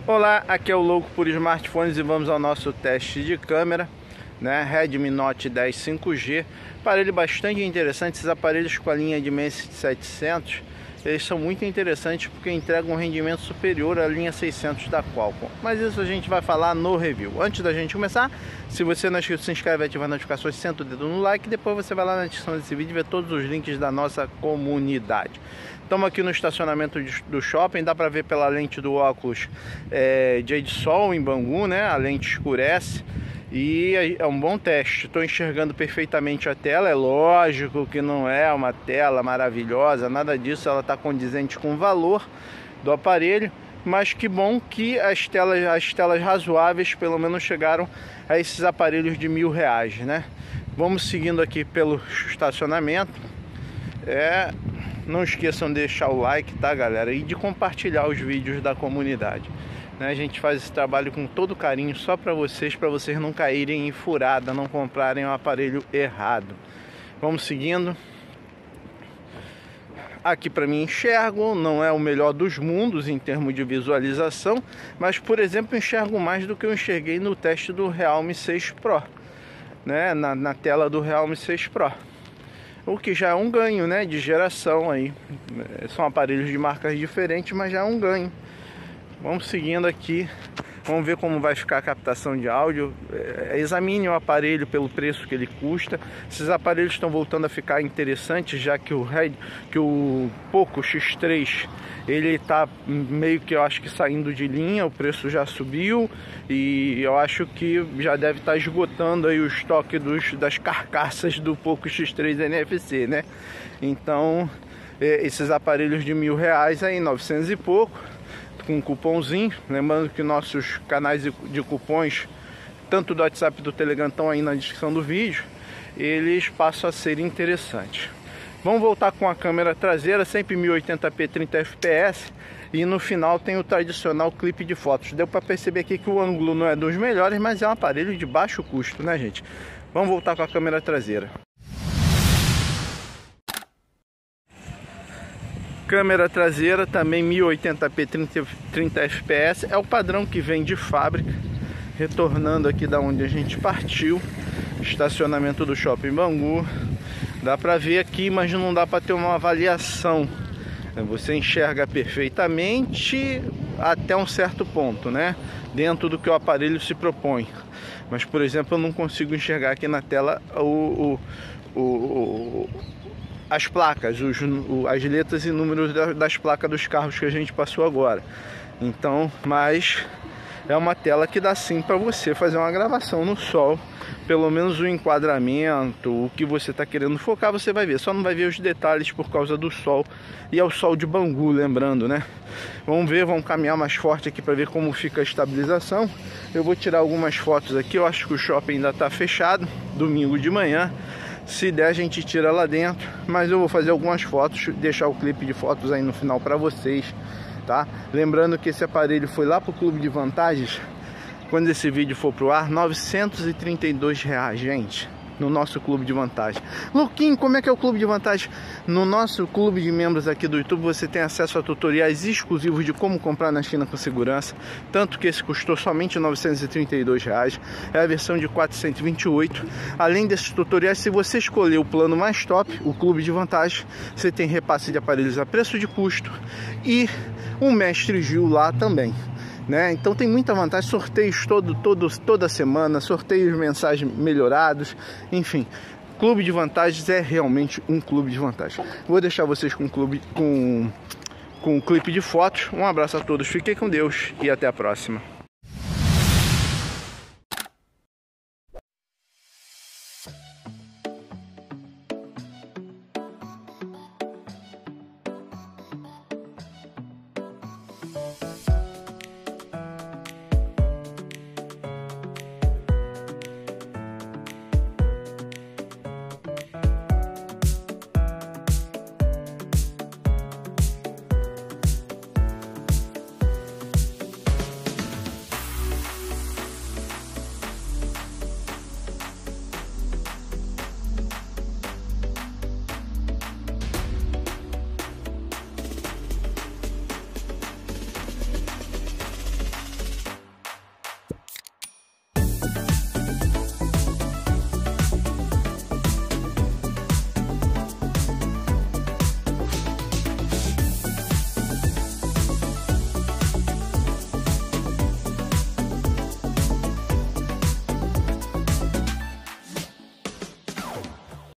Olá, aqui é o Louco por Smartphones e vamos ao nosso teste de câmera, né? Redmi Note 10 5G, aparelho bastante interessante. Esses aparelhos com a linha Dimensity 700, eles são muito interessantes porque entregam um rendimento superior à linha 600 da Qualcomm. Mas isso a gente vai falar no review. Antes da gente começar, se você não é inscrito, se inscreve e ativa as notificações, senta o dedo no like. Depois você vai lá na descrição desse vídeo e vê todos os links da nossa comunidade. Estamos aqui no estacionamento do shopping, dá para ver pela lente do óculos dia de sol em Bangu, né? A lente escurece e é um bom teste. Estou enxergando perfeitamente a tela. É lógico que não é uma tela maravilhosa, nada disso, ela está condizente com o valor do aparelho, mas que bom que as telas razoáveis pelo menos chegaram a esses aparelhos de R$1.000, né? Vamos seguindo aqui pelo estacionamento. Não esqueçam de deixar o like, tá, galera? E de compartilhar os vídeos da comunidade, né? A gente faz esse trabalho com todo carinho só para vocês não caírem em furada, não comprarem o aparelho errado. Vamos seguindo. Aqui para mim enxergo, não é o melhor dos mundos em termos de visualização, mas, por exemplo, enxergo mais do que eu enxerguei no teste do Realme 6 Pro, né? Na tela do Realme 6 Pro. O que já é um ganho, né, de geração aí. São aparelhos de marcas diferentes, mas já é um ganho. Vamos seguindo aqui. Vamos ver como vai ficar a captação de áudio. Examine o aparelho pelo preço que ele custa. Esses aparelhos estão voltando a ficar interessantes, já que o Poco X3 ele está meio que, eu acho que saindo de linha. O preço já subiu e eu acho que já deve estar esgotando aí o estoque das carcaças do Poco X3 NFC, né? Então esses aparelhos de R$1.000 aí, 900 e pouco, com um cupomzinho. Lembrando que nossos canais de cupons, tanto do WhatsApp e do Telegram, estão aí na descrição do vídeo. Eles passam a ser interessantes. Vamos voltar com a câmera traseira, sempre 1080p 30 fps, e no final tem o tradicional clipe de fotos. Deu para perceber aqui que o ângulo não é dos melhores, mas é um aparelho de baixo custo, né, gente? Vamos voltar com a câmera traseira. Câmera traseira também 1080p 30 fps, é o padrão que vem de fábrica. Retornando aqui da onde a gente partiu, estacionamento do Shopping Bangu. Dá para ver aqui, mas não dá para ter uma avaliação. Você enxerga perfeitamente até um certo ponto, né? Dentro do que o aparelho se propõe. Mas, por exemplo, eu não consigo enxergar aqui na tela as placas, as letras e números das placas dos carros que a gente passou agora. Então, mas é uma tela que dá sim para você fazer uma gravação no sol. Pelo menos o enquadramento, o que você está querendo focar, você vai ver. Só não vai ver os detalhes por causa do sol. E é o sol de Bangu, lembrando, né? Vamos ver, vamos caminhar mais forte aqui para ver como fica a estabilização. Eu vou tirar algumas fotos aqui. Eu acho que o shopping ainda está fechado, domingo de manhã. Se der, a gente tira lá dentro. Mas eu vou fazer algumas fotos, deixar o clipe de fotos aí no final para vocês, tá? Lembrando que esse aparelho foi lá pro Clube de Vantagens. Quando esse vídeo for pro ar, R$932, gente, no nosso Clube de Vantagem. Louquinho, como é que é o Clube de Vantagem? No nosso clube de membros aqui do YouTube, você tem acesso a tutoriais exclusivos de como comprar na China com segurança. Tanto que esse custou somente R$932. É a versão de 428. Além desses tutoriais, se você escolher o plano mais top, o Clube de Vantagem, você tem repasse de aparelhos a preço de custo e um Mestre Gil lá também, né? Então tem muita vantagem, sorteios toda semana, sorteios mensagens melhorados, enfim, Clube de Vantagens é realmente um clube de vantagens. Vou deixar vocês com um clipe de fotos. Um abraço a todos, fiquem com Deus e até a próxima.